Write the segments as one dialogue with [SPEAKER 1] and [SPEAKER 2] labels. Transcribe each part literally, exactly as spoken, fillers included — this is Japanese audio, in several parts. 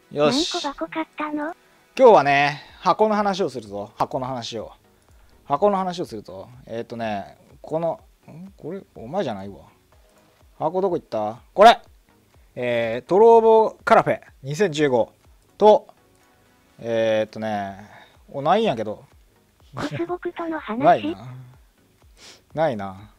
[SPEAKER 1] よし。
[SPEAKER 2] 何個箱買ったの？
[SPEAKER 1] 今日はね、箱の話をするぞ。箱の話を。箱の話をすると。えっ、ー、とね、この、んこれ、お前じゃないわ。箱どこ行った？これえー、トローボカラフェにせんじゅうごと、えっ、ー、とね、お、ないんやけど。
[SPEAKER 2] コスボクとの話
[SPEAKER 1] ないな。ないな。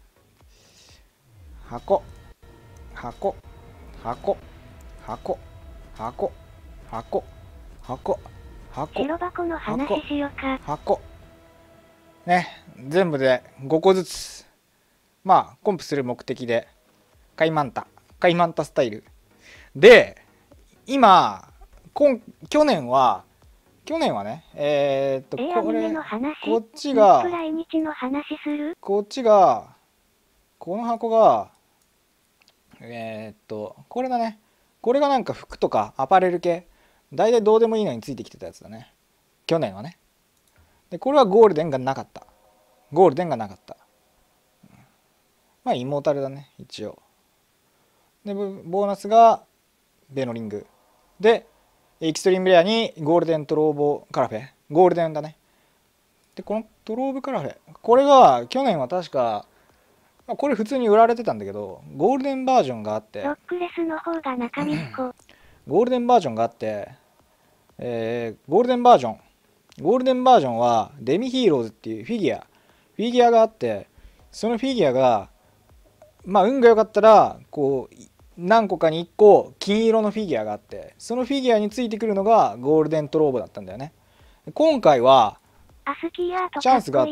[SPEAKER 1] 箱。箱。箱。箱。箱。箱。箱。箱。
[SPEAKER 2] 白箱の話しよか。
[SPEAKER 1] 箱。ね、全部でごこずつ。まあ、コンプする目的で、カイマンタ。カイマンタスタイル。で、今、今去年は、去年はね、えー、っと、これ、こっちが、こっちが、この箱が、えー、っと、これだね。これがなんか服とかアパレル系。大体どうでもいいのについてきてたやつだね。去年はね。で、これはゴールデンがなかった。ゴールデンがなかった。まあ、イモータルだね、一応。で、ボーナスがベノリング。で、エキストリームレアにゴールデントローボカラフェ。ゴールデンだね。で、このトローボカラフェ。これが、去年は確か、まあ、これ普通に売られてたんだけど、ゴールデンバージョンがあって、
[SPEAKER 2] ロックレスの方が中身っこ。
[SPEAKER 1] ゴールデンバージョンがあって、えー、ゴールデンバージョン。ゴールデンバージョンは、デミヒーローズっていうフィギュア。フィギュアがあって、そのフィギュアが、まあ、運が良かったら、こう、何個かにいっこ金色のフィギュアがあって、そのフィギュアについてくるのがゴールデントローボだったんだよね。今回はチャンスがあって、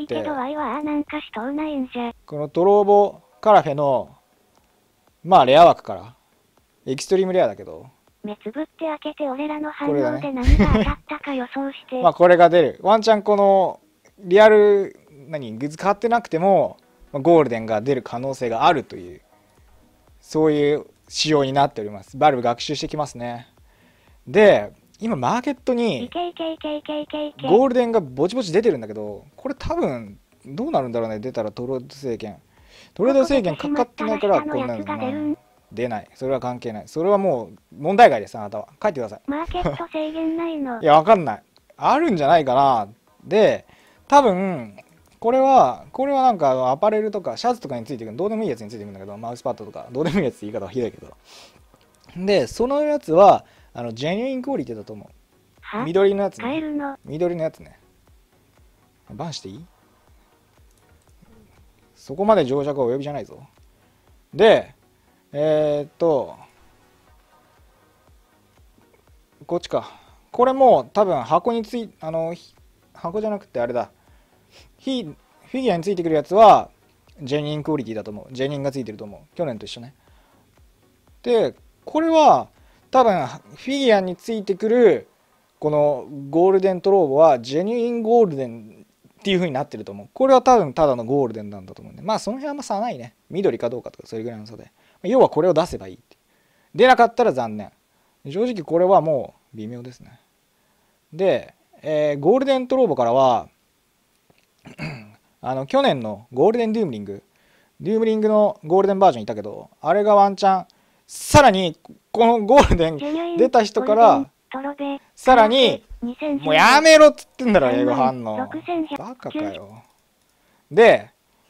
[SPEAKER 1] このトローボカラフェのまあレア枠からエキストリームレアだけど、
[SPEAKER 2] 目つぶって開けて俺らの反応で何が当たったか予想して、
[SPEAKER 1] まあこれが出る。ワンチャンこのリアル何グッズ買ってなくてもゴールデンが出る可能性があるという、そういう仕様になっております。バルブ学習してきますね。で、今マーケットにゴールデンがぼちぼち出てるんだけど、これ多分どうなるんだろうね。出たらトレード制限トレード制限かかってないからこんなのな出ない。それは関係ない。それはもう問題外です。あなたは帰ってください。
[SPEAKER 2] マーケット制限ないの？
[SPEAKER 1] いや、わかんない。あるんじゃないかな。で、多分これは、これはなんかアパレルとかシャツとかについてくる、どうでもいいやつについてくるんだけど、マウスパッドとか、どうでもいいやつって言い方はひどいけど。で、そのやつは、あの、ジェニュインクオリティだと思う。緑のやつね。緑のやつね。バンしていい？そこまで情弱はお呼びじゃないぞ。で、えー、っと、こっちか。これも多分箱につい、あの、箱じゃなくてあれだ。フィギュアについてくるやつはジェニンクオリティだと思う。ジェニンがついてると思う。去年と一緒ね。で、これは多分フィギュアについてくるこのゴールデントローボはジェニュインゴールデンっていう風になってると思う。これは多分ただのゴールデンなんだと思うんで、まあその辺はあんま差ないね。緑かどうかとかそれぐらいの差で。要はこれを出せばいいって。出なかったら残念。正直これはもう微妙ですね。で、えー、ゴールデントローボからはあの去年のゴールデンドゥームリングドゥームリングのゴールデンバージョンいたけど、あれがワンチャンさらにこのゴールデン出た人からさらにもうやめろっつってんだろ英語反応バカかよ。で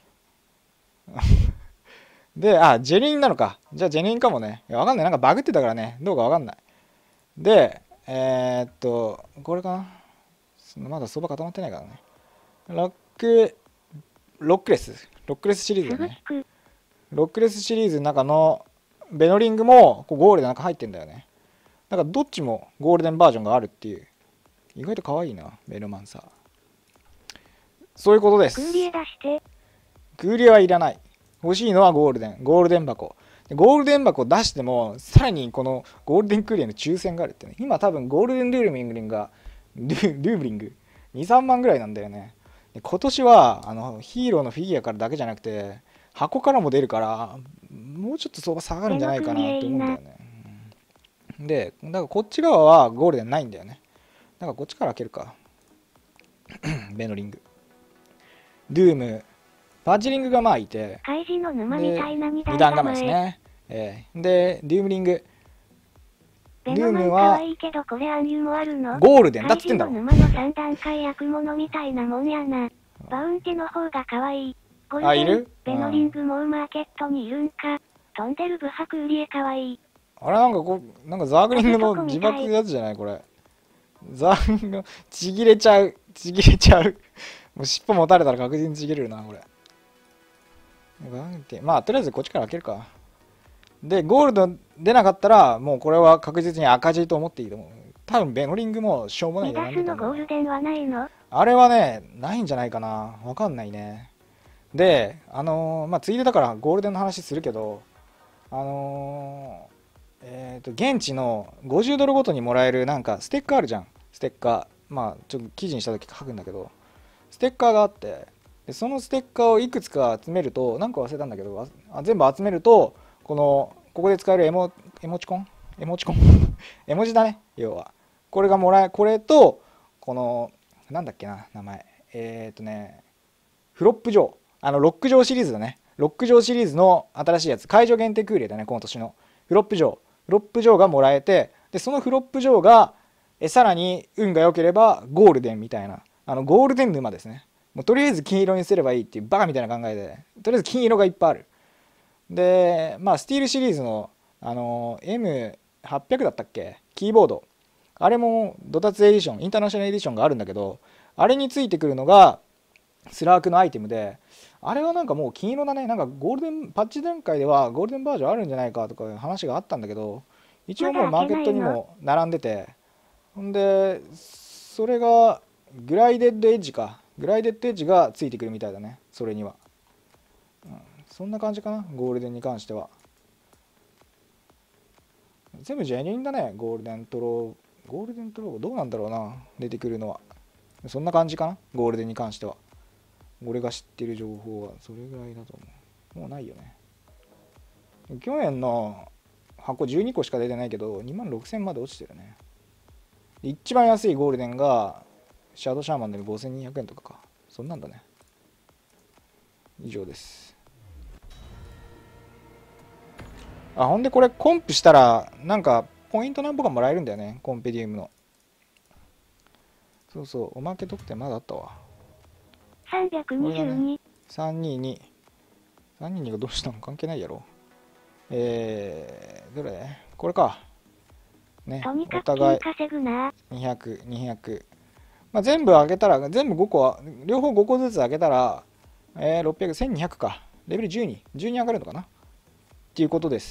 [SPEAKER 1] であジェニンなのか、じゃあジェニンかもね。いやわかんない、なんかバグってたからね、どうかわかんない。でえー、っとこれかな、まだ相場固まってないからね。ロックロックレスロックレスシリーズだね。ロックレスシリーズの中のベノリングもこうゴールで中入ってんだよね。だからどっちもゴールデンバージョンがあるっていう、意外と可愛いなベルマンサー。そういうことです。
[SPEAKER 2] グーリエ出して。
[SPEAKER 1] グーリエはいらない。欲しいのはゴールデンゴールデン箱。ゴールデン箱出してもさらにこのゴールデンクーリエの抽選があるってね。今多分ゴールデンルーミングがルーブリングにさんまんぐらいなんだよね。今年はあのヒーローのフィギュアからだけじゃなくて箱からも出るからもうちょっと相場下がるんじゃないかなって思うんだよね。でだからこっち側はゴールデンないんだよね。だからこっちから開けるかベノリングドゥームパッチリングがまあいて、
[SPEAKER 2] 開示の沼みたいな
[SPEAKER 1] 二段構えですね、えー、でドゥームリング
[SPEAKER 2] ベノマン可愛いけどこれ暗喩もあるの？
[SPEAKER 1] ゴールデンだっつってんだろ。
[SPEAKER 2] 怪獣の沼のさん段階役物みたいなもんやな。バウンティの方が可愛い。ゴールデン、
[SPEAKER 1] あ、いる？
[SPEAKER 2] ベノリングもうマーケットにいるんか。飛んでるブハクウリエ可愛い。
[SPEAKER 1] あれなんかこう、なんかザーグリングの自爆やつじゃないこれ。ザーグリングのちぎれちゃう。ちぎれちゃう。もう尻尾持たれたら確実にちぎれるな、これ。まあ、とりあえずこっちから開けるか。で、ゴールド出なかったら、もうこれは確実に赤字と思っていいと思う。多分ベノリングもしょうもない
[SPEAKER 2] ミダスのゴールデンはないの？
[SPEAKER 1] あれはね、ないんじゃないかな。わかんないね。で、あのー、まあ、ついでだからゴールデンの話するけど、あのー、えっと、現地のごじゅうドルごとにもらえるなんかステッカーあるじゃん。ステッカー。まあ、ちょっと記事にした時書くんだけど、ステッカーがあって、でそのステッカーをいくつか集めると、なんか忘れたんだけど、あ全部集めると、この、ここで使えるエモ、エモチコンエモチコン絵文字だね、要は。これがもらえ、これと、この、なんだっけな、名前。えっとね、フロップ状。あの、ロック状シリーズだね。ロック状シリーズの新しいやつ。解除限定クーリーだね、今年の。フロップ状。フロップ状がもらえて、で、そのフロップ状が、えさらに運が良ければゴールデンみたいな。あの、ゴールデン沼ですね。もうとりあえず金色にすればいいっていうバカみたいな考えで、とりあえず金色がいっぱいある。で、まあ、スティールシリーズの、あの、エムはっぴゃく だったっけキーボード。あれも、ドタツエディション、インターナショナルエディションがあるんだけど、あれについてくるのが、スラークのアイテムで、あれはなんかもう金色だね。なんかゴールデン、パッチ段階ではゴールデンバージョンあるんじゃないかとかいう話があったんだけど、一応もうマーケットにも並んでて、ほんで、それが、グライデッドエッジか。グライデッドエッジがついてくるみたいだね。それには。うん、そんな感じかな。ゴールデンに関しては。全部ジェニュインだね。ゴールデントロー。ゴールデントローどうなんだろうな。出てくるのは。そんな感じかな。ゴールデンに関しては。俺が知ってる情報はそれぐらいだと思う。もうないよね。去年の箱じゅうにこしか出てないけど、にまんろくせんまで落ちてるね。一番安いゴールデンがシャドウシャーマンでごせんにひゃくえんとかか。そんなんだね。以上です。あ、ほんでこれコンプしたらなんかポイント何歩かもらえるんだよね。コンペディウムの。そうそう、おまけ特典まだあったわ。
[SPEAKER 2] さんびゃくにじゅうに。
[SPEAKER 1] さんにに。さんににがどうしたの関係ないやろ。えー、どれこれか。ね、
[SPEAKER 2] とにかく金稼ぐな。
[SPEAKER 1] にひゃく、にひゃく。まあ、全部開けたら、全部ごこ、両方ごこずつ開けたら、えー、ろっぴゃく、せんにひゃくか。レベルじゅうに。じゅうに上がるのかなっていうことです。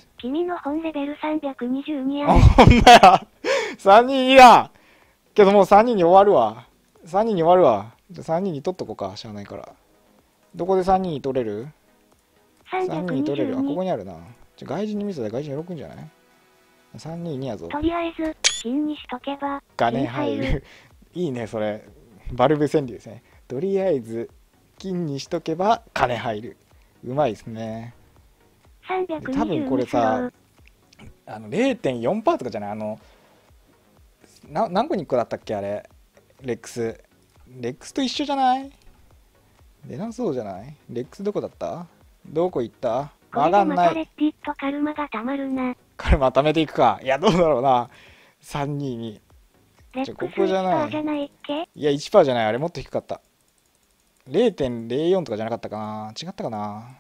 [SPEAKER 2] 君の本レベルさんびゃくにじゅうにや。
[SPEAKER 1] あ、ほんまや。さんにんにだ。けどもうさんにんに終わるわ。さんにんに終わるわ。じゃあさんにんに取っとこうか。しゃあないから。どこでさんにんに取れる ?さんにんに取れる。あ、ここにあるな。じゃ外人に見せたら外人喜んじゃない ?さんにんに やぞ。
[SPEAKER 2] とりあえず、金にしとけば。
[SPEAKER 1] 金入る。いいね、それ。バルブ川柳ですね。とりあえず、金にしとけば金入る。うまいですね。
[SPEAKER 2] さんびゃくにじゅうに
[SPEAKER 1] 多分これさ、あの れいてんよんパーセント とかじゃないあのな、何個にいっこだったっけあれ。レックス。レックスと一緒じゃない出なそうじゃないレックスどこだったどこ行った
[SPEAKER 2] わかんない。これでまたレッディットカルマがたまるな。
[SPEAKER 1] カルマ貯めていくか。いや、どうだろうな。さんにに。
[SPEAKER 2] レックスいちパーセントじゃないっけ
[SPEAKER 1] いや、いちパーセント じゃない。あれもっと低かった。れいてんぜろよん とかじゃなかったかな。違ったかな。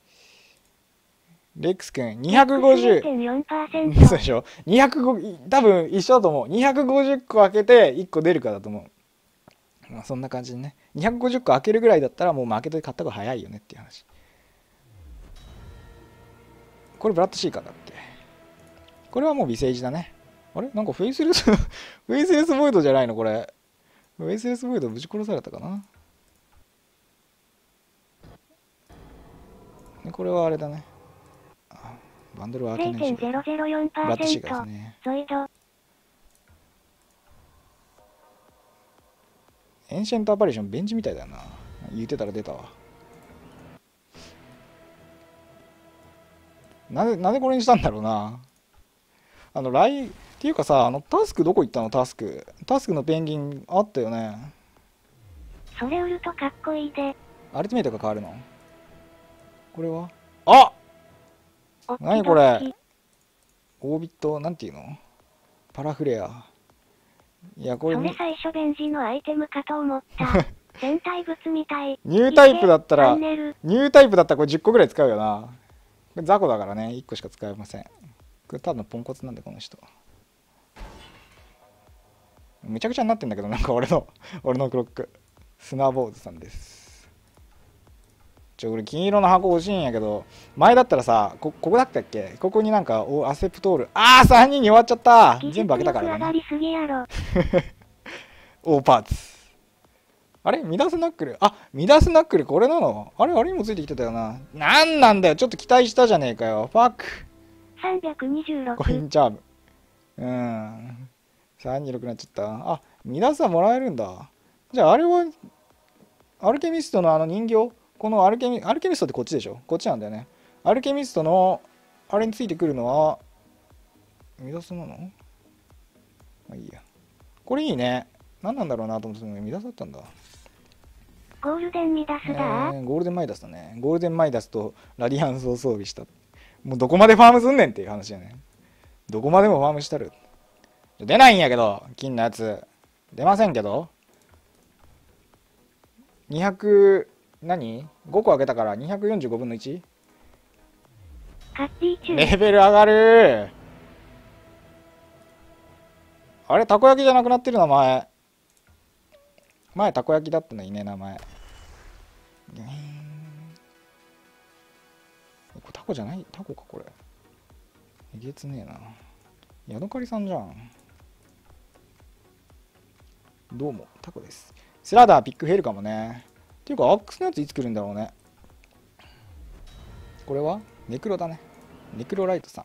[SPEAKER 1] レックスくん、にひゃくごじゅう。
[SPEAKER 2] れいてんよんパーセント。
[SPEAKER 1] そうでしょ。にひゃくご、多分一緒だと思う。にひゃくごじゅっこ開けていっこ出るかだと思う。まあ、そんな感じでね。にひゃくごじゅっこ開けるぐらいだったらもう負けて買った方が早いよねっていう話。これブラッドシーカーだっけこれはもう微政治だね。あれなんかフェイスレスフェイスレスボイドじゃないのこれ。フェイスレスボイドぶち殺されたかな。これはあれだね。バンドルは開けないし。
[SPEAKER 2] れいてんぜろぜろよんパーセント。ゾイド。
[SPEAKER 1] エンシェントアパリションベンチみたいだな。言ってたら出たわ。なぜ、なぜこれにしたんだろうな。あの、ライ、っていうかさ、あの、タスクどこ行ったのタスク。タスクのペンギンあったよね。
[SPEAKER 2] それ売るとかっこいいで。
[SPEAKER 1] アルティメイトが変わるのこれはあ何これオービット、なんていうのパラフレア。いや、これ
[SPEAKER 2] それ最初ベンジのアイテムかと思った。戦隊物みたい。
[SPEAKER 1] ニュータイプだったら、
[SPEAKER 2] チャンネル
[SPEAKER 1] ニュータイプだったらこれじゅっこぐらい使うよな。これ雑魚だからね、いっこしか使えません。これただのポンコツなんで、この人。めちゃくちゃになってんだけど、なんか俺の、俺のクロック。スナーボーズさんです。ちょ、俺金色の箱欲しいんやけど、前だったらさ、こ、ここだったっけ、ここになんか、お、アセプトール。あー、さんにんに終わっちゃった。全部開けたからね。
[SPEAKER 2] 技術力上がりすぎやろ。
[SPEAKER 1] オーパーツ。あれミダスナックル。あ、ミダスナックルこれなの？あれあれにもついてきてたよな。なんなんだよ。ちょっと期待したじゃねえかよ。ファック。
[SPEAKER 2] さんびゃくにじゅうろく。
[SPEAKER 1] コインチャーム。うーん。さんにじゅうろくなっちゃった。あ、ミダスはもらえるんだ。じゃああれは、アルケミストのあの人形、このアルケミ、アルケミストってこっちでしょ？こっちなんだよね。アルケミストの、あれについてくるのは、ミダスなの？まあいいや。これいいね。何なんだろうなと思ってたのにミダスだったんだ。
[SPEAKER 2] ゴールデンミダスだ、
[SPEAKER 1] えー、ゴールデンマイダスだね。ゴールデンマイダスとラディアンスを装備した。もうどこまでファームすんねんっていう話やね。どこまでもファームしたる。出ないんやけど、金のやつ。出ませんけど。にひゃく、何 ?ご 個開けたからにひゃくよんじゅうごぶんの いち？
[SPEAKER 2] カッティチュ
[SPEAKER 1] レベル上がる。あれたこ焼きじゃなくなってる名前。前たこ焼きだったのいいね、名前。これタコじゃない？タコかこれ。えげつねえな。ヤドカリさんじゃん。どうも、タコです。スラダーピック減るかもね。っていうか、アックスのやついつ来るんだろうね。これはネクロだね。ネクロライトさん。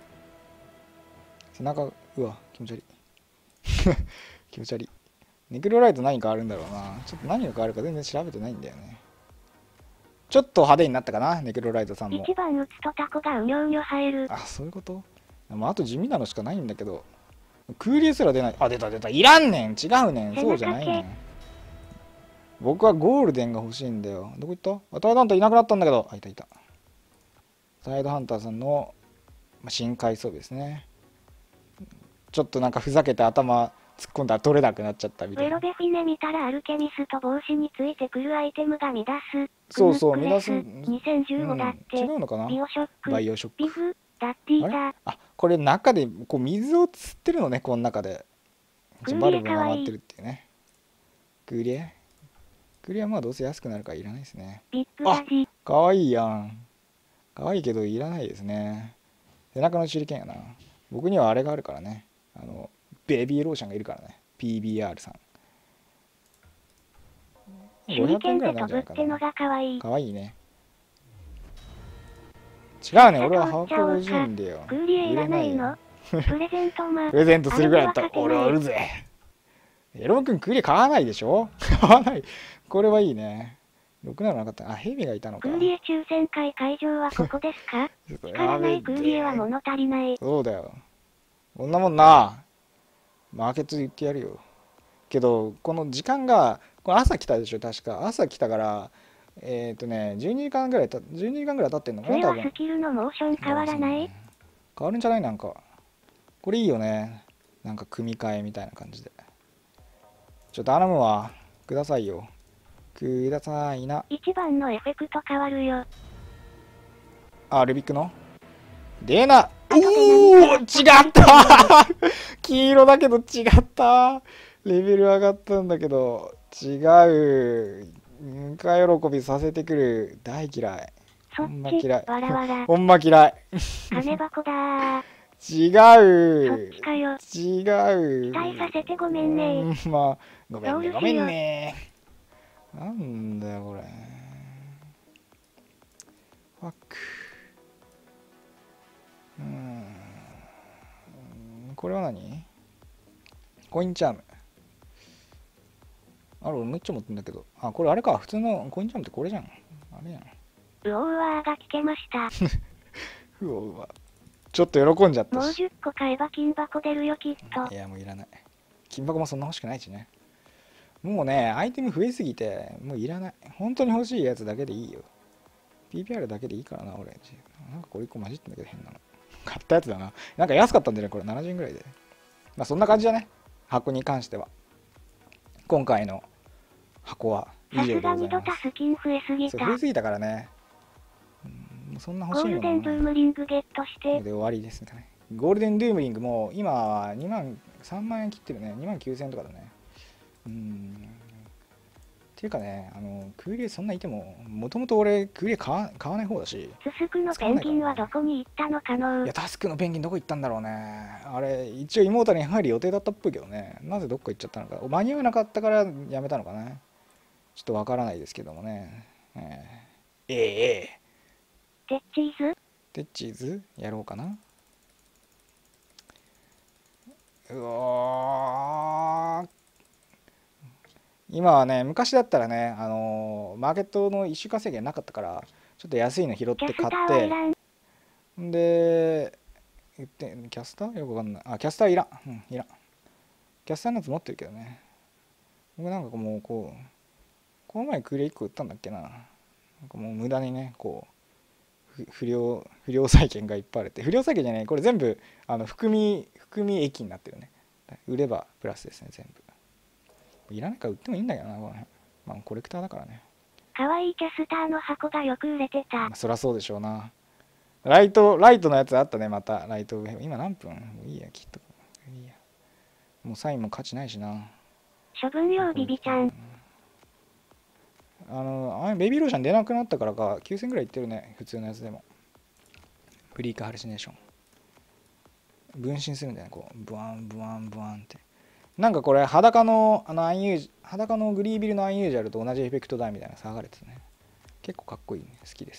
[SPEAKER 1] 背中、うわ、気持ち悪い。気持ち悪い。ネクロライト何かあるんだろうな。ちょっと何が変わるか全然調べてないんだよね。ちょっと派手になったかな、ネクロライトさんも。
[SPEAKER 2] 一番打つとタコがうにょうにょ生える。
[SPEAKER 1] あ、そういうこと？もうあと地味なのしかないんだけど。空流すら出ない。あ、出た出た。いらんねん。違うねん。そうじゃないねん。僕はゴールデンが欲しいんだよ。どこ行った？アタイダンタいなくなったんだけど。あ、いたいた。サイドハンターさんの深海装備ですね。ちょっとなんかふざけて頭突っ込んだら取れなくなっちゃったみたいな。
[SPEAKER 2] ウェロベフィネ見たらアルケミスト帽子についてくるアイテムが乱す。
[SPEAKER 1] そうそう、乱す。
[SPEAKER 2] にせんじゅうごだって。
[SPEAKER 1] うん、違うのかな？
[SPEAKER 2] ビオショック。
[SPEAKER 1] バイオショック。
[SPEAKER 2] ビフ、ダッティーだ。
[SPEAKER 1] あ、これ中でこう水を吸ってるのね、この中で。バルブが回ってるっていうね。グリエグリエはまあどうせ安くなるからいらないですね。
[SPEAKER 2] ビッグラジ。
[SPEAKER 1] かわいいやん。かわいいけどいらないですね。背中の手裏剣やな。僕にはあれがあるからね。あの、ベビーローションがいるからね。ピービーアール さん。
[SPEAKER 2] 手裏剣で飛ぶってのがかわいい。
[SPEAKER 1] かわいいね。違うね、俺は箱欲しいんだよ。
[SPEAKER 2] クーリエいらないの？プレゼントマ
[SPEAKER 1] プレゼントするぐらいだったら俺は売るぜ。エロモ君クーリエ買わないでしょ？買わない。これはいいね。ろくなのなかった。あ、ヘビがいたのか。
[SPEAKER 2] クーリエ抽選会会場はここですか？使わないクーリエは物足りない。
[SPEAKER 1] そうだよ。こんなもんな。マーケットで言ってやるよ。けど、この時間が、これ朝来たでしょ、確か。朝来たから、えっとね、じゅうにじかんぐらいた、じゅうにじかんぐらい経ってんのかな、多分。
[SPEAKER 2] それはスキルのモーション変わらない？
[SPEAKER 1] 変わるんじゃない？なんか。これいいよね。なんか組み替えみたいな感じで。ちょっと頼むわ。くださいよ。くださいな。
[SPEAKER 2] 一番のエフェクト変わるよ。
[SPEAKER 1] あ、ルビックのでな。おー、違った黄色だけど違ったレベル上がったんだけど、違う。ぬか喜びさせてくる。大嫌い。
[SPEAKER 2] そっち、わらわら。
[SPEAKER 1] ほんま嫌い。
[SPEAKER 2] 金箱だー。
[SPEAKER 1] 違う。
[SPEAKER 2] そっちかよ。
[SPEAKER 1] 違う。
[SPEAKER 2] 期待させてごめんね
[SPEAKER 1] ー。まあ、ごめんね、ごめんね。なんだよ、これ。ファック。うーん。これは何？コインチャーム。あれ、俺めっちゃ持ってんだけど。あ、これあれか。普通のコインチャームってこれじゃん。あれやん。
[SPEAKER 2] うおうわーが聞けました。
[SPEAKER 1] うおうわ。ちょっと喜んじゃったし。
[SPEAKER 2] もうじゅっこ買えば金箱出るよ、きっと。
[SPEAKER 1] いや、もういらない。金箱もそんな欲しくないしね。もうね、アイテム増えすぎて、もういらない。本当に欲しいやつだけでいいよ。ピーピーアール だけでいいからな、俺。なんかこれいっこ混じってんだけど変なの。買ったやつだな。なんか安かったんだよね、これ。ななじゅうえんぐらいで。 まあそんな感じだね、箱に関しては。今回の箱は以
[SPEAKER 2] さ
[SPEAKER 1] 上ですご
[SPEAKER 2] がにド
[SPEAKER 1] ざいます。
[SPEAKER 2] タスキン増えすぎた。
[SPEAKER 1] そう増えすぎたからね、うん、そんな欲しいもの
[SPEAKER 2] ゴールデンブームリングゲットして。
[SPEAKER 1] で終わりですね。ゴールデンドゥームリングも今はにまんさんまん円切ってるね。にまんきゅうせんえんとかだね。うーんっていうかね、あのクーリエそんないても、もともと俺クーリエ買わ買わない方だし。
[SPEAKER 2] ススクのペンギンはどこに行ったのかの。
[SPEAKER 1] いやタスクのペンギンどこ行ったんだろうね。あれ一応妹に入る予定だったっぽいけどね、なぜどっか行っちゃったのか、間に合わなかったからやめたのかな、ちょっとわからないですけどもね。えー、えー、えー、
[SPEAKER 2] テッチーズ
[SPEAKER 1] テッチーズやろうかな。うわー、今はね、昔だったらね、あのーマーケットの一週間制限なかったから、ちょっと安いの拾って買っ
[SPEAKER 2] キャスターはい
[SPEAKER 1] て、
[SPEAKER 2] らん。
[SPEAKER 1] で、言ってキャスターよくわかんない。あ、キャスターいらん。うん、いらん。キャスターのやつ持ってるけどね。僕なんかもうこう、この前クリアいっこ売ったんだっけな。なんかもう無駄にね、こう、不良、不良債権がいっぱいあるって。不良債権じゃない、これ全部、あの含み、含み益になってるね。売ればプラスですね、全部。いらないから売ってもいいんだけどな、この辺。まあ、コレクターだからね。
[SPEAKER 2] かわいいキャスターの箱がよく売れてた。
[SPEAKER 1] まあ、そりゃそうでしょうな。ライト、ライトのやつあったね、また。ライト、今何分？もういいや、きっと。いいや。もうサインも価値ないしな。
[SPEAKER 2] 処分用ビビちゃん。
[SPEAKER 1] あの、あベビーローション出なくなったからか、きゅうせんぐらいいってるね、普通のやつでも。フリーカハルシネーション。分身するんだよね、こう。ブワン、ブワン、ブワンって。なんかこれ、裸の、あの、アンユージ、裸のグリービルのアンユージャルと同じエフェクトだみたいな騒がれてたね。結構かっこいいね。好きです。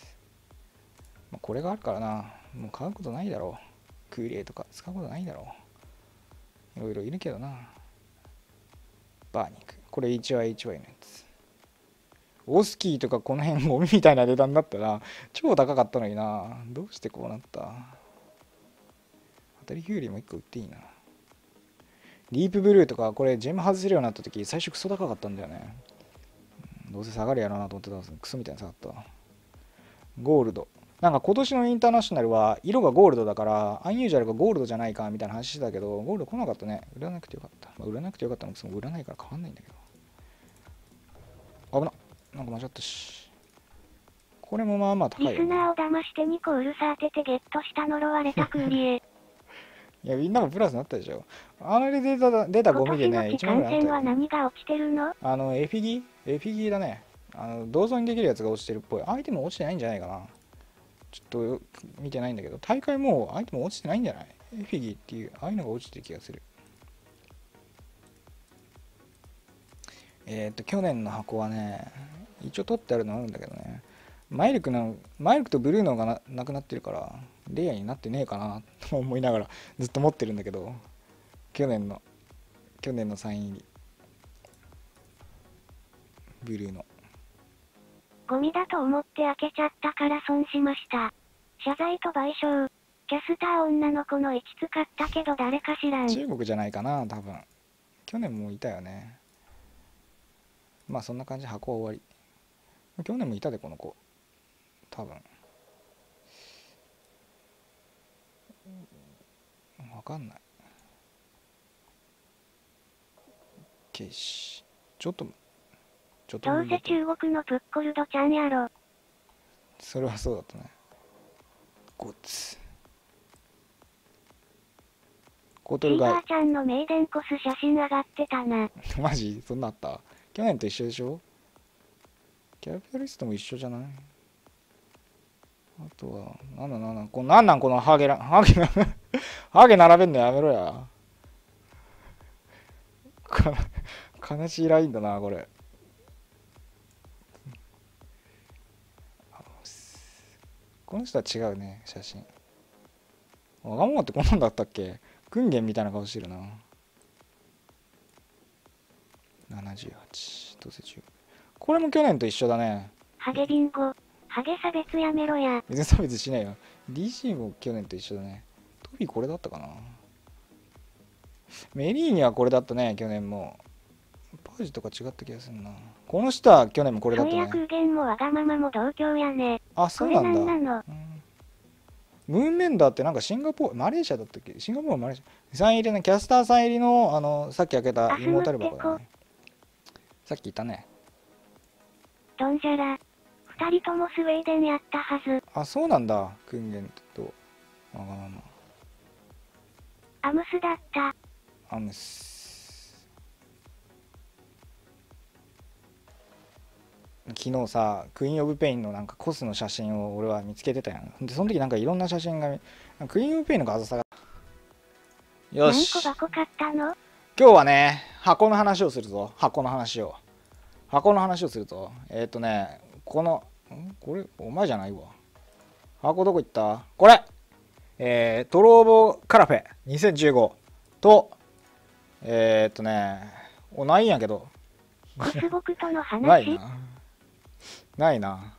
[SPEAKER 1] まあ、これがあるからな。もう買うことないだろう。クーリエとか使うことないだろう。いろいろいるけどな。バーニック。これ エイチワイエイチワイ のやつ。オスキーとかこの辺ゴミみたいな値段だったら超高かったのにな。どうしてこうなった？当たりキュウリもいっこ売っていいな。ディープブルーとかこれジェム外せるようになった時最初クソ高かったんだよね。どうせ下がるやろうなと思ってたんですけどクソみたいに下がった。ゴールド。なんか今年のインターナショナルは色がゴールドだからアンユージャルがゴールドじゃないかみたいな話してたけど、ゴールド来なかったね。売らなくてよかった。まあ、売らなくてよかったのも売らないから変わんないんだけど。危な。なんか間違ったし。これもまあまあ高いよ、ね。
[SPEAKER 2] リスナーを騙してにこうるさ当ててゲットした呪われたクーリエ。
[SPEAKER 1] いや、みんなもプラスになったでしょ。あれ出た、出たゴミでね、
[SPEAKER 2] 今年の期間戦は何が落ちてるの？
[SPEAKER 1] あの、エフィギエフィギだね。あの、銅像にできるやつが落ちてるっぽい。アイテム落ちてないんじゃないかな。ちょっと見てないんだけど、大会もうアイテム落ちてないんじゃない？エフィギっていう、ああいうのが落ちてる気がする。えっと、去年の箱はね、一応取ってあるのあるんだけどね。マイルクの、マイルクとブルーノが な, なくなってるから、レアになってねえかなと思いながらずっと持ってるんだけど、去年の、去年のサイン入り。ブルーノ。
[SPEAKER 2] ゴミだと思って開けちゃったから損しました。謝罪と賠償。キャスター女の子の位置使ったけど誰か知らん。
[SPEAKER 1] 中国じゃないかな、多分。去年もいたよね。まあそんな感じで箱は終わり。去年もいたで、この子。多分。わかんない。ケシ。ちょっと、ちょっと。
[SPEAKER 2] どうせ中国のプッコルドちゃんやろ。
[SPEAKER 1] それはそうだったね。ゴッツ。コトルガイ。
[SPEAKER 2] シーバーちゃんのメイデンコス写真上がってたな。
[SPEAKER 1] マジそんなあった？去年と一緒でしょ？キャピタリストも一緒じゃない？あとは、なんだなんだ、このなんなんこのハゲラ、ハゲ、ハゲ並べんのやめろや。悲しいラインだな、これ。この人は違うね、写真。わがままってこんなんだったっけ？訓練みたいな顔してるな。ななじゅうはち、どうせ中。これも去年と一緒だね。
[SPEAKER 2] ハゲビンゴ。ハゲ差別やめろや。
[SPEAKER 1] 別に差別しないよ。ディーシー も去年と一緒だね。トビこれだったかな。メリーニはこれだったね、去年も。パージとか違った気がするな。この人は去年もこれだったね。
[SPEAKER 2] そういや空言もわがままも同郷やね。
[SPEAKER 1] あ、そうなんだ。
[SPEAKER 2] これなんなの？
[SPEAKER 1] うん、 ムーンメンダーってなんかシンガポール、マレーシアだったっけ？シンガポール、マレーシア。さん入りの、キャスターさん入りの、あの、さっき開けたイモータル箱だね。さっき言ったね。
[SPEAKER 2] ドンジャラ。二人ともスウェーデンやったはず。
[SPEAKER 1] あ、そうなんだ。クンゲンと。あまあまあま
[SPEAKER 2] アムスだった。
[SPEAKER 1] あ。アムス。昨日さ、クイーン・オブ・ペインのなんかコスの写真を俺は見つけてたやん。で、その時なんかいろんな写真が、クイーン・オブ・ペインの画像さが。よし。
[SPEAKER 2] 何個箱買ったの？
[SPEAKER 1] 今日はね、箱の話をするぞ。箱の話を。箱の話をすると、えっとね、この、んこれ、お前じゃないわ。箱どこ行った？これえー、トローボカラフェにせんじゅうごと、えー、っとね、お、ないんやけど。
[SPEAKER 2] ゴスボクとの話？
[SPEAKER 1] ないな。ないな。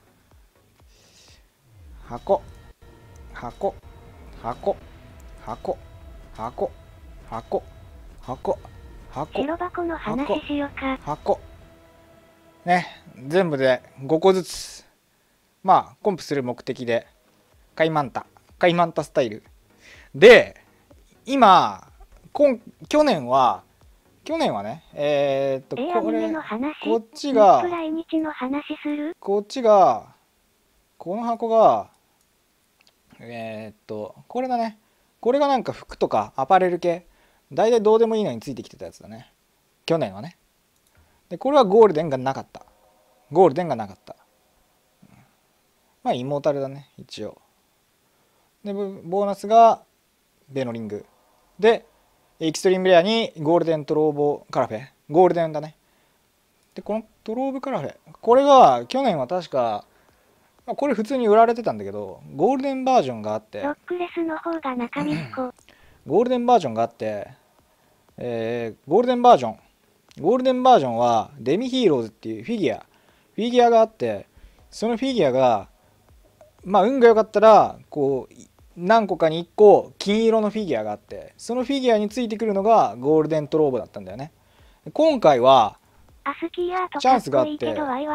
[SPEAKER 1] 箱。箱。箱。箱。箱。箱。箱。箱。
[SPEAKER 2] 白箱の話しようか。
[SPEAKER 1] 箱。ね、全部でごこずつ。まあ、コンプする目的で、カイマンタ。カイマンタスタイル。で、今、今去年は、去年はね、えー、っと、これ、こっちが、こっちが、この箱が、えー、っと、これだね。これがなんか服とかアパレル系。大体どうでもいいのについてきてたやつだね。去年はね。で、これはゴールデンがなかった。ゴールデンがなかった。まあ、イモータルだね、一応。で、ボーナスがベノリング。で、エキストリームレアにゴールデントローボカラフェ。ゴールデンだね。で、このトローボカラフェ。これが去年は確か、これ普通に売られてたんだけど、ゴールデンバージョンがあって、
[SPEAKER 2] ロックレスの方が中身っこ。
[SPEAKER 1] ゴールデンバージョンがあって、えー、ゴールデンバージョン。ゴールデンバージョンはデミヒーローズっていうフィギュア。フィギュアがあって、そのフィギュアが、まあ運が良かったら、こう、何個かにいっこ金色のフィギュアがあって、そのフィギュアについてくるのがゴールデントローボだったんだよね。今回はチャンスがあって、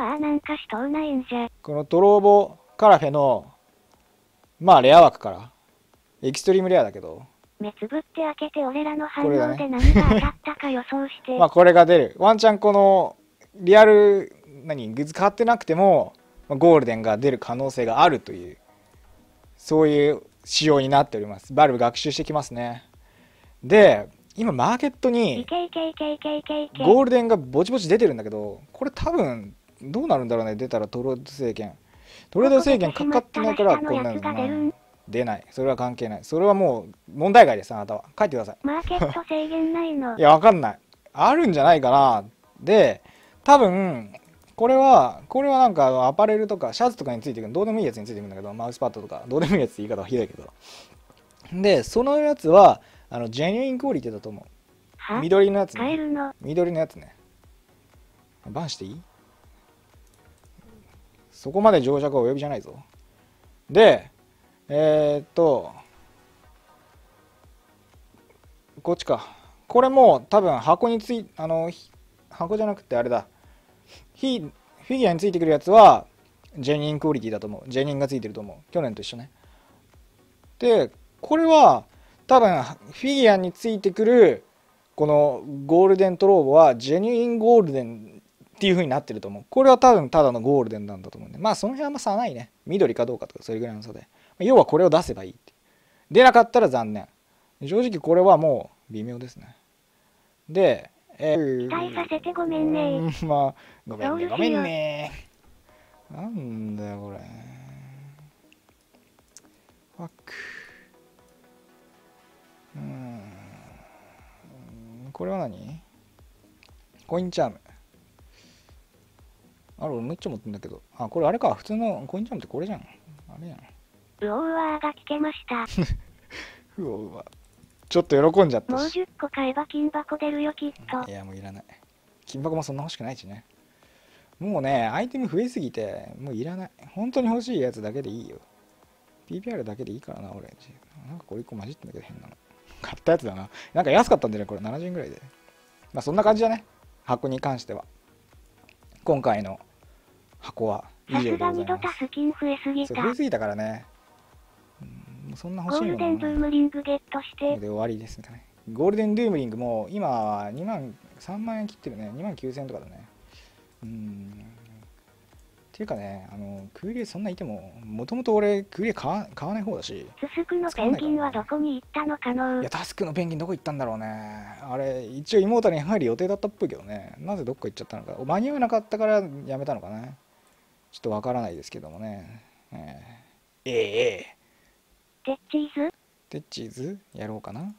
[SPEAKER 1] このトローボカラフェのまあレア枠からエキストリームレアだけど、
[SPEAKER 2] 目つぶって開けて俺らの反応で何が当たったか予想して、
[SPEAKER 1] まあこれが出る。ワンチャンこのリアル何グッズ変わってなくてもゴールデンが出る可能性があるという、そういう仕様になっております。バルブ学習してきますね。で、今マーケットにゴールデンがぼちぼち出てるんだけど、これ多分どうなるんだろうね。出たらトレード制限トレード制限かかってないからこんなのが出ない。それは関係ない。それはもう問題外です。あなたは帰ってください。
[SPEAKER 2] マーケット制限ないの？
[SPEAKER 1] いや、わかんない。あるんじゃないかな。で、多分これはこれはなんかアパレルとかシャツとかについてくる、どうでもいいやつについてくるんだけど、マウスパッドとかどうでもいいやつって言い方はひどいけど、でそのやつはあのジェニュインクオリティだと思う。緑のやつね。緑のやつね。バンしていい？そこまで情弱はお呼びじゃないぞ。で、えー、っとこっちか。これも多分箱についあの箱じゃなくてあれだ。フィギュアについてくるやつはジェニーンクオリティだと思う。ジェニーンがついてると思う。去年と一緒ね。で、これは多分フィギュアについてくるこのゴールデントローボはジェニーンゴールデンっていう風になってると思う。これは多分ただのゴールデンなんだと思うんで、まあその辺はまあ差ないね。緑かどうかとかそれぐらいの差で。要はこれを出せばいいって。出なかったら残念。正直これはもう微妙ですね。で、
[SPEAKER 2] えー、期待させてごめんね。
[SPEAKER 1] まあ、ごめんね、ごめんね。なんだよ、これ。ファック。うん。これは何？コインチャーム。あれ、俺めっちゃ持ってんだけど。あ、これあれか。普通のコインチャームってこれじゃん。あれやん。
[SPEAKER 2] うおうわーが聞けました。
[SPEAKER 1] うおうわ。ちょっと喜んじゃったし。
[SPEAKER 2] もうじゅっこ買えば金箱出るよきっと。
[SPEAKER 1] いや、もういらない。金箱もそんな欲しくないしね。もうね、アイテム増えすぎてもういらない。本当に欲しいやつだけでいいよ。 ピーピーアール だけでいいからな。俺なんかこれいっこ混じってんだけど変なの買ったやつだな。なんか安かったんだよね、これななじゅうえんぐらいで。まあそんな感じだね、箱に関しては。今回の箱は以上でございます。
[SPEAKER 2] さすがにドタスキン増えすぎた。
[SPEAKER 1] そう増えすぎたからね。 もうそんな
[SPEAKER 2] ゴール
[SPEAKER 1] 欲しいもの
[SPEAKER 2] デンドゥームリングゲットし
[SPEAKER 1] こ
[SPEAKER 2] て。
[SPEAKER 1] れで終わりですね。ゴールデンドゥームリングも今はにまんさんまん円切ってるね。にまんきゅうせんえんとかだね。うーんっていうかね、あのクーリエそんないても、もともと俺クーリエ買わ買わない方だし。
[SPEAKER 2] ススクのペンギンはどこに行ったのかの
[SPEAKER 1] いや、タスクのペンギンどこ行ったんだろうね。あれ一応妹に入る予定だったっぽいけどね、なぜどっか行っちゃったのか、間に合わなかったからやめたのかな、ちょっとわからないですけどもね。えー、えー、え
[SPEAKER 2] テッチーズ
[SPEAKER 1] ー、テッチーズやろうかな。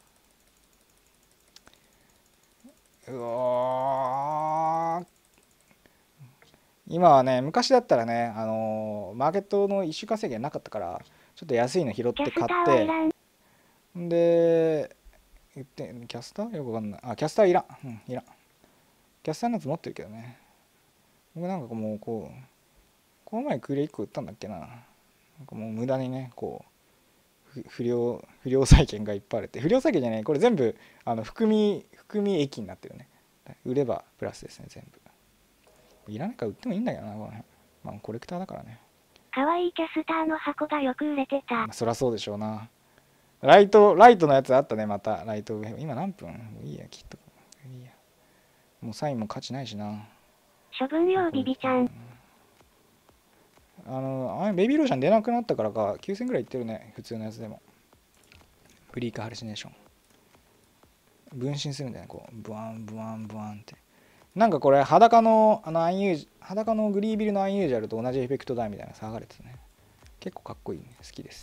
[SPEAKER 1] うわー、今はね、昔だったらね、あのーマーケットの一週間制限なかったから、ちょっと安いの拾って
[SPEAKER 2] キャスタ
[SPEAKER 1] 買っ
[SPEAKER 2] ーはいらん。
[SPEAKER 1] て、んで、言って、キャスターよくわかんない。あ、キャスターいらん。うん、いらん。キャスターのやつ持ってるけどね。僕なんかもう、こう、この前クーレいっこ売ったんだっけな。なんかもう無駄にね、こう、ふ不良、不良債券がいっぱいあるって。不良債券じゃない、これ全部、あの、含み、含み益になってるね。売ればプラスですね、全部。いらないから売ってもいいんだけどな、この辺。まあ、コレクターだからね。
[SPEAKER 2] かわいいキャスターの箱がよく売れてた。
[SPEAKER 1] まあ、そりゃそうでしょうな。ライト、ライトのやつあったね、また。ライト上。今何分？もういいや、きっと。いいや。もうサインも価値ないしな。
[SPEAKER 2] 処分用ビビちゃん。
[SPEAKER 1] あの、あれベビーローション出なくなったからか、きゅうせんぐらいいってるね、普通のやつでも。フリーカーハルシネーション。分身するんだよね、こう。ブワン、ブワン、ブワンって。なんかこれ、裸の、あの、アンユージ、裸のグリービルのアンユージャルと同じエフェクトだみたいな騒がれてたね。結構かっこいいね。好きです。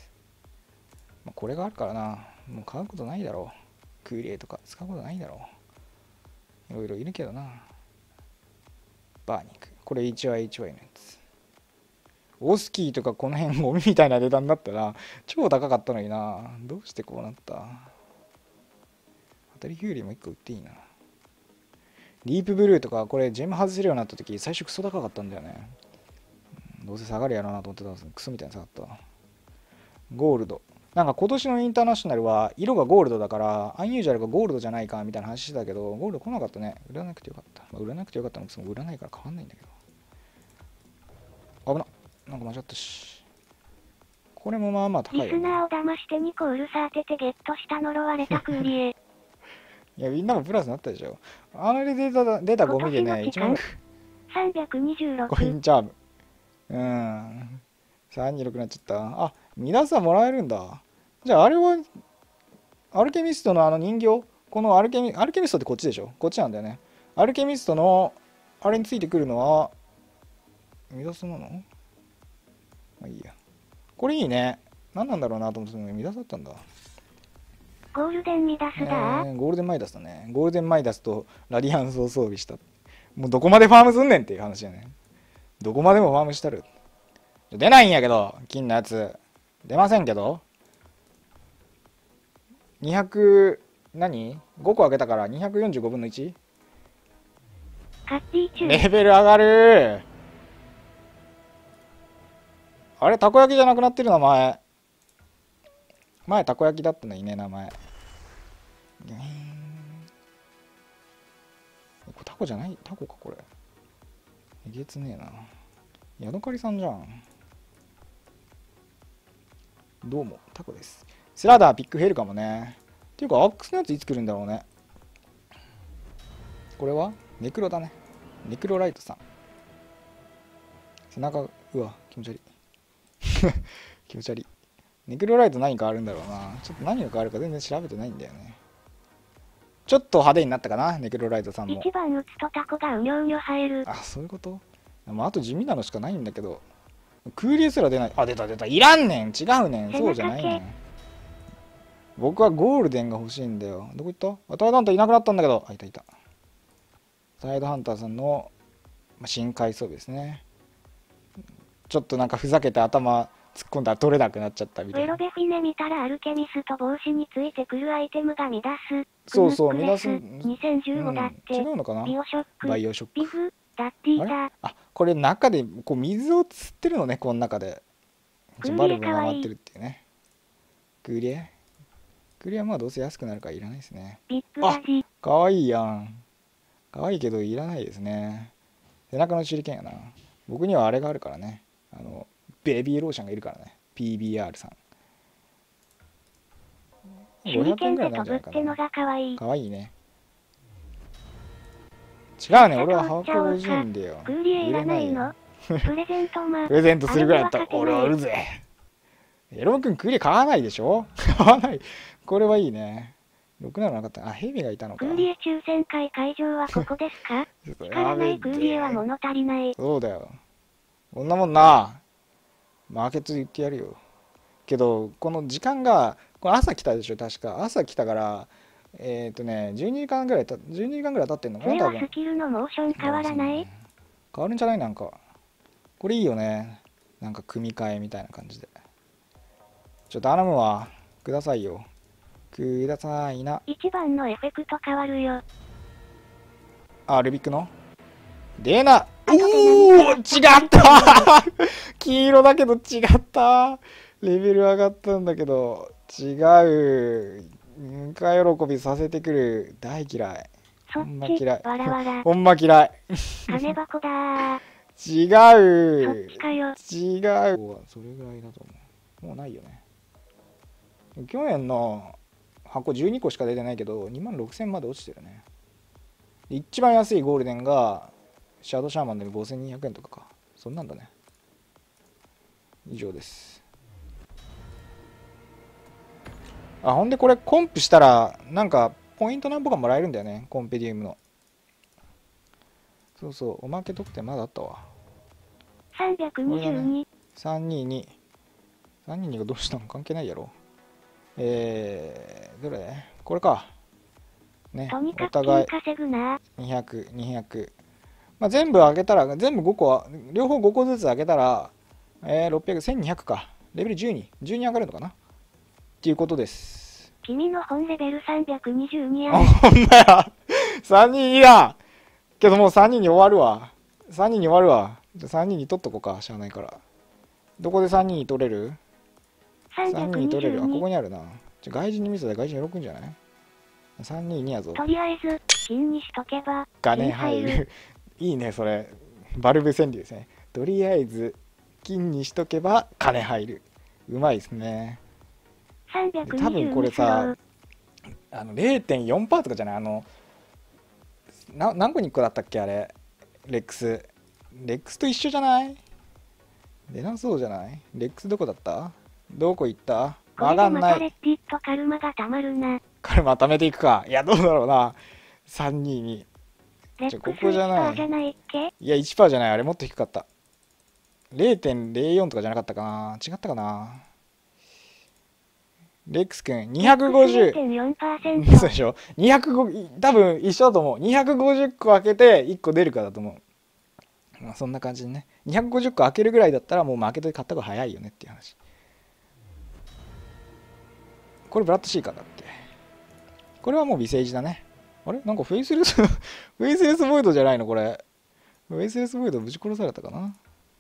[SPEAKER 1] まあ、これがあるからな。もう買うことないだろう。クーリエとか使うことないだろう。いろいろいるけどな。バーニック。これ エイチワイエイチワイ のやつ。オスキーとかこの辺ゴミみたいな値段だったら超高かったのにな。どうしてこうなった？当たりフューリーもいっこ売っていいな。ディープブルーとかこれジェム外せるようになった時最初クソ高かったんだよね。どうせ下がるやろうなと思ってたんですけどクソみたいに下がった。ゴールド。なんか今年のインターナショナルは色がゴールドだからアンユージャルがゴールドじゃないかみたいな話してたけど、ゴールド来なかったね。売らなくてよかった。まあ、売らなくてよかったのも売らないから変わんないんだけど。危な。なんか間違ったし。これもまあまあ高いよ、ね。
[SPEAKER 2] リスナーを騙してにこウルサ当ててゲットした呪われたクーリエ。
[SPEAKER 1] いや、みんなもプラスになったでしょ。あので出た、出たゴミでね、いちまん
[SPEAKER 2] さんびゃくにじゅうろく。
[SPEAKER 1] コインチャーム。うん。さんじゅうろくになっちゃった。あ、ミダサもらえるんだ。じゃあ、あれは、アルケミストのあの人形このアルケミ、アルケミストってこっちでしょ？こっちなんだよね。アルケミストの、あれについてくるのは、ミダサなの？まあいいや。これいいね。何なんだろうなと思ってたのにミダサだったんだ。
[SPEAKER 2] ゴールデンミダスだ、
[SPEAKER 1] えー、ゴールデンマイダスだね。ゴールデンマイダスとラディアンスを装備した。もうどこまでファームすんねんっていう話やね。どこまでもファームしたる。出ないんやけど、金のやつ。出ませんけど。にひゃく、何 ?ご 個開けたからにひゃくよんじゅうごぶんの いち？
[SPEAKER 2] カッティチュー。
[SPEAKER 1] レベル上がる。あれ、たこ焼きじゃなくなってる名前。前たこ焼きだったのにね、名前。これタコじゃない？タコかこれ。えげつねえな。ヤドカリさんじゃん。どうも、タコです。スラダーピック減るかもね。っていうか、アックスのやついつ来るんだろうね。これはネクロだね。ネクロライトさん。背中、うわ、気持ち悪い。気持ち悪い。ネクロライト何かあるんだろうな。ちょっと何が変わるか全然調べてないんだよね。ちょっと派手になったかな、ネクロライトさんも。
[SPEAKER 2] 一番打つとタコがうにょうにょ生える。
[SPEAKER 1] あ、そういうこと？まあ、あと地味なのしかないんだけど。クーリエすら出ない。あ、出た出た。いらんねん。違うねん。そうじゃないねん。僕はゴールデンが欲しいんだよ。どこ行った？あ、タイドハンターいなくなったんだけど。あ、いたいた。タイドハンターさんの、まあ、深海装備ですね。ちょっとなんかふざけて頭突っ込んだら取れなくなっちゃったみたいな。
[SPEAKER 2] ウェロベフィネ見たらアルケミスト帽子についてくるアイテムが乱す。
[SPEAKER 1] そうそう、乱す。
[SPEAKER 2] にせんじゅうごだって。
[SPEAKER 1] うん、違うのかな？
[SPEAKER 2] ビオショック。
[SPEAKER 1] バイオショック。
[SPEAKER 2] ビフ、ダッティーだ。
[SPEAKER 1] あ、これ中でこう水を吸ってるのね、この中で。バルブが回ってるっていうね。グリエグリエはまあどうせ安くなるからいらないですね。
[SPEAKER 2] ビッグバジ。
[SPEAKER 1] かわいいやん。かわいいけどいらないですね。背中の手裏剣やな。僕にはあれがあるからね。あの、ベビーローションがいるからね。ピービーアール さん。
[SPEAKER 2] 手裏剣で
[SPEAKER 1] ごひゃくえんぐらいなん
[SPEAKER 2] 飛ぶっての
[SPEAKER 1] じゃないかな。
[SPEAKER 2] が可愛い。
[SPEAKER 1] かわいいね。違うね、俺は箱ごじゅうえんでよ。
[SPEAKER 2] クーリエい
[SPEAKER 1] 売
[SPEAKER 2] ら
[SPEAKER 1] れないよ。
[SPEAKER 2] ないのプレゼントマ
[SPEAKER 1] プレゼントするぐらいだったら
[SPEAKER 2] あれには勝てない
[SPEAKER 1] 俺は売るぜ。エロム君クーリエ買わないでしょ。買わない。これはいいね。ろくなのなかった。あ、ヘビがいたのか。
[SPEAKER 2] クーリエ抽選会会場はここですか？
[SPEAKER 1] ちょっと
[SPEAKER 2] 光らないクーリエは物足りない。
[SPEAKER 1] そうだよ。こんなもんな。マーケットで言ってやるよ。けど、この時間が、これ朝来たでしょ、確か。朝来たから、えっとね、じゅうにじかんぐらいた、じゅうにじかんぐらい経ってんのかな、
[SPEAKER 2] それは
[SPEAKER 1] 多分。
[SPEAKER 2] スキルのモーション変わらない？
[SPEAKER 1] 変わるんじゃないなんか。これいいよね。なんか組み替えみたいな感じで。ちょっと頼むわ。くださいよ。くださいな。
[SPEAKER 2] いちばんのエフェクト変わるよ。
[SPEAKER 1] あ、ルビックのでな。お
[SPEAKER 2] 後で
[SPEAKER 1] ー違った黄色だけど違ったレベル上がったんだけど、違う。ぬか喜びさせてくる。大嫌い。
[SPEAKER 2] そっ
[SPEAKER 1] ほんま
[SPEAKER 2] ち、
[SPEAKER 1] 嫌い。
[SPEAKER 2] わらわら。
[SPEAKER 1] ほんま嫌い。
[SPEAKER 2] 金箱だー。
[SPEAKER 1] 違
[SPEAKER 2] そっ
[SPEAKER 1] う
[SPEAKER 2] ちかよ。
[SPEAKER 1] 違う。それぐらいだと思う。もうないよね。去年の箱じゅうにこしか出てないけど、にまんろくせんまで落ちてるね。一番安いゴールデンがシャドウシャーマンでごせんにひゃくえんとかか。そんなんだね。以上です。あ、ほんでこれコンプしたらなんかポイント何歩かもらえるんだよね。コンペディウムの。そうそう、おまけ特典まだあったわ。
[SPEAKER 2] さんびゃくにじゅうに。
[SPEAKER 1] さんにーに。さんにーにがどうしたの関係ないやろ。えー、どれこれか。ね、
[SPEAKER 2] とにかく
[SPEAKER 1] お互い
[SPEAKER 2] 金稼ぐな。
[SPEAKER 1] にひゃく、にひゃく。まあ、全部上げたら、全部ごこは、両方ごこずつ上げたら、えー、ろっぴゃく、せんにひゃくか。レベルじゅうに。じゅうに上がるのかなっていうことです。
[SPEAKER 2] 君の本レベルさんびゃくにじゅうに
[SPEAKER 1] あ、
[SPEAKER 2] や。
[SPEAKER 1] ほんまや。さんにんにだ。けどもうさんにんに終わるわ。さんにんに終わるわ。じゃあさんにんに取っとこうか。しゃあないから。どこでさんにんに取れる ?さんにんに取れる。あ、ここにあるな。じゃ外人に見せたら外人喜んじゃない ?さんにんにやぞ。
[SPEAKER 2] とりあえず、金にしとけば、
[SPEAKER 1] 金入る。いいね、それ。バルブ川柳ですね。とりあえず、金にしとけば金入る。うまいですね。
[SPEAKER 2] さんびゃくにじゅうに
[SPEAKER 1] 多分これさ、あの れいてんよんパーセント とかじゃない？あの、な何個にいっこだったっけあれ。レックス。レックスと一緒じゃない？出なそうじゃない？レックスどこだった？どこ行った？
[SPEAKER 2] わかんない。これでまたレッディットカルマがたまるな。
[SPEAKER 1] カルマ貯めていくか。いや、どうだろうな。さんにーに。
[SPEAKER 2] レックスいちパーセントじゃないっけ？
[SPEAKER 1] いや、いちパーセント じゃない。あれもっと低かった。れいてんぜろよん とかじゃなかったかな。違ったかな。レックスくん、にひゃくごじゅう。
[SPEAKER 2] れいてんよんパーセント。
[SPEAKER 1] そうでしょ。にひゃくごじゅう、多分一緒だと思う。にひゃくごじゅっこ開けていっこ出るかだと思う。まあ、そんな感じでね。にひゃくごじゅっこ開けるぐらいだったらもう負けて買った方が早いよねっていう話。これブラッドシーカーだっけ？これはもう微生児だね。あれなんかフェイスレスフェイスレスボイドじゃないのこれ。フェイスレスボイドぶち殺されたかな。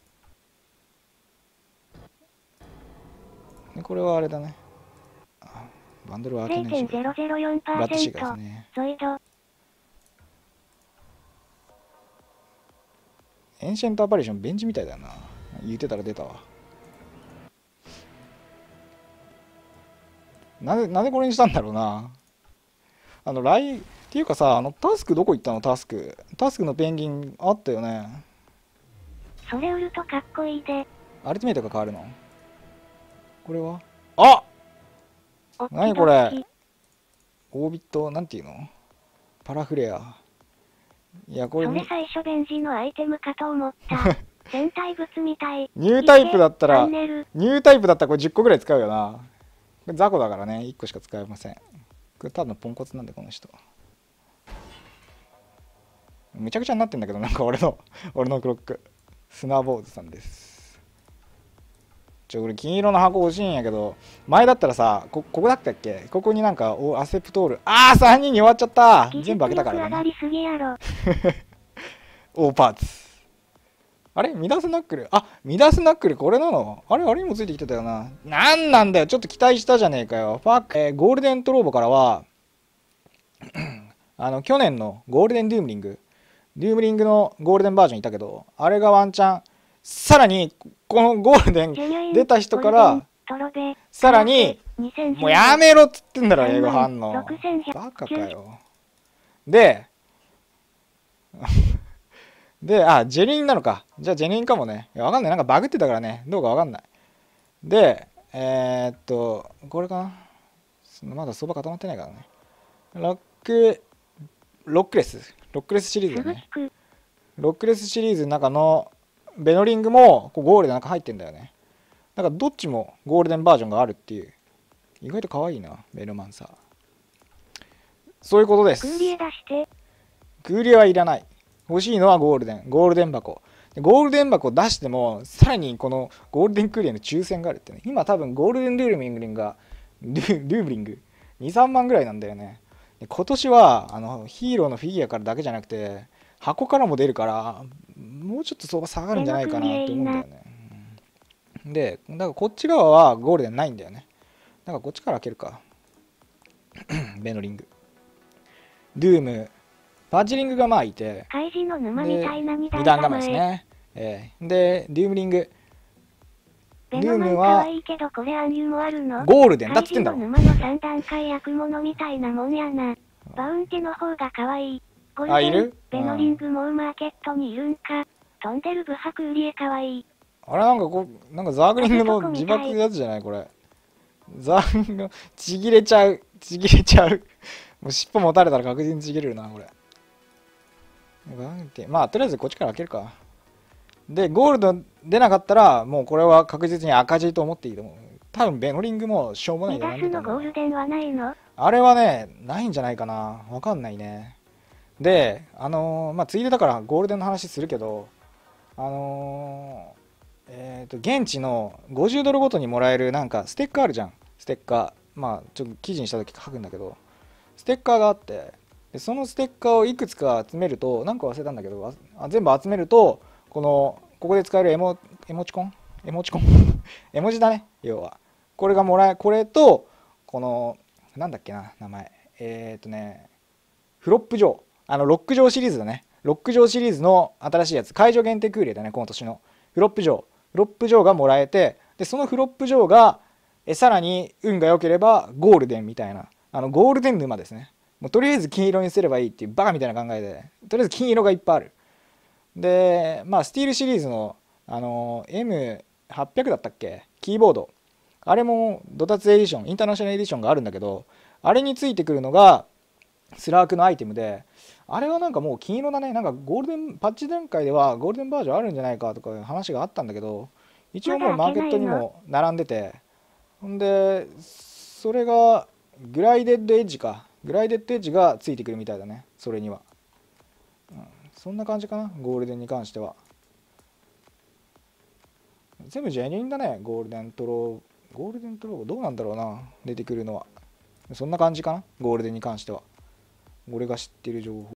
[SPEAKER 1] これはあれだね。バンドルは開けないし。
[SPEAKER 2] れいてんぜろぜろよんパーセント。
[SPEAKER 1] ブラッドシーカーですね。
[SPEAKER 2] ゾイド。
[SPEAKER 1] エンシェントアパレーションベンチみたいだよな。言ってたら出たわ。なぜ、なぜこれにしたんだろうな。あの、ライ、っていうかさ、あの、タスクどこ行ったのタスク。タスクのペンギンあったよね。
[SPEAKER 2] それ売るとかっこいいで。
[SPEAKER 1] アルティメイトが変わるのこれはあっ何これオービット、なんていうのパラフレア。いや、これ、
[SPEAKER 2] それ最初ベンジのアイテムかと思った。全体物みたい。
[SPEAKER 1] ニュータイプだったら、ニュータイプだったらこれじゅっこぐらい使うよな。これ雑魚だからね、いっこしか使えません。これただのポンコツなんで、この人。むちゃくちゃになってんだけど、なんか俺の、俺のクロック。砂坊主さんです。ちょ、俺金色の箱欲しいんやけど、前だったらさ、こ、ここだったっけここになんか、お、アセプトール。あー !さんにんに終わっちゃった全部開けたからね。オーパーツ。あれミダスナックルあ、ミダスナックルこれなのあれあれにもついてきてたよな。なんなんだよちょっと期待したじゃねえかよ。ファック、えー、ゴールデントローボからは、あの、去年のゴールデンドゥームリング、ドゥームリングのゴールデンバージョンいたけど、あれがワンチャン、さらに、このゴールデン出た人から、
[SPEAKER 2] トロベ。
[SPEAKER 1] さらに、もうやめろっつってんだろ、英語反応。
[SPEAKER 2] ろくせんひゃく
[SPEAKER 1] バカかよ。で、で、あ、ジェニンなのか。じゃあジェニンかもね。いや、わかんない。なんかバグってたからね。どうかわかんない。で、えー、っと、これかな。まだ相場固まってないからね。ロック、ロックレス。ロックレスシリーズだね。ロックレスシリーズの中のベノリングもこうゴールでなんか入ってんだよね。だからどっちもゴールデンバージョンがあるっていう。意外と可愛いな、ベルマンサー。そういうことです。
[SPEAKER 2] クーリエ出して。
[SPEAKER 1] クーリエはいらない。欲しいのはゴールデン。ゴールデン箱。ゴールデン箱出しても、さらにこのゴールデンクーリエの抽選があるってね。今多分ゴールデンルーブリングが、ルーブリングに、さんまんぐらいなんだよね。で今年はあのヒーローのフィギュアからだけじゃなくて、箱からも出るから、もうちょっと相場下がるんじゃないかなって思うんだよね。で、だからこっち側はゴールデンないんだよね。だからこっちから開けるか。ベノリング。ドゥーム。パッチリングがまあいて。
[SPEAKER 2] 開示の沼みたいな二
[SPEAKER 1] 段構えですね。えー、で、ドゥームリング。
[SPEAKER 2] ドゥームは
[SPEAKER 1] ゴールデンだっつってんだろ。
[SPEAKER 2] 沼のさん段階役物みたいなもんやな。バウンティの方が可愛い。ゴールデン、ベノリングもマーケットにいるんか。飛んでるブハクーリエ可愛い。
[SPEAKER 1] あれなんかこう、なんかザーグリングの自爆やつじゃないこれ。ザーグリングのちぎれちゃう。ちぎれちゃう。もう尻尾持たれたら確実にちぎれるな、これ。まあ、とりあえずこっちから開けるか。で、ゴールド出なかったら、もうこれは確実に赤字と思っていいと思う。多分ベノリングもしょうもないんだ
[SPEAKER 2] ミダスのゴールデンはないの？
[SPEAKER 1] あれはね、ないんじゃないかな。わかんないね。で、あのー、まあ、ついでだからゴールデンの話するけど、あのー、えっと、現地のごじゅうドルごとにもらえるなんかステッカーあるじゃん。ステッカー。まあ、ちょっと記事にした時書くんだけど、ステッカーがあって、でそのステッカーをいくつか集めると、なんか忘れたんだけど、あ全部集めると、この、ここで使えるエモ、エモチコンエモチコン絵文字だね、要は。これがもらえ、これと、この、なんだっけな、名前。えーっとね、フロップ状。あの、ロック状シリーズだね。ロック状シリーズの新しいやつ。解除限定クーリエだね、今年の。フロップ状。フロップ状がもらえて、で、そのフロップ状が、えさらに運が良ければゴールデンみたいな。あの、ゴールデン沼ですね。もうとりあえず金色にすればいいっていうバカみたいな考えで、とりあえず金色がいっぱいある。で、まあ、スティールシリーズの、あの、エムはっぴゃく だったっけキーボード。あれも、ドタツエディション、インターナショナルエディションがあるんだけど、あれについてくるのが、スラークのアイテムで、あれはなんかもう金色だね。なんかゴールデン、パッチ段階ではゴールデンバージョンあるんじゃないかとかいう話があったんだけど、一応もうマーケットにも並んでて、ほんで、それが、グライデッドエッジか。グライデッドエッジがついてくるみたいだね。それには。うん、そんな感じかな。ゴールデンに関しては。全部ジェニュインだね。ゴールデントロー。ゴールデントローどうなんだろうな。出てくるのは。そんな感じかな。ゴールデンに関しては。俺が知ってる情報。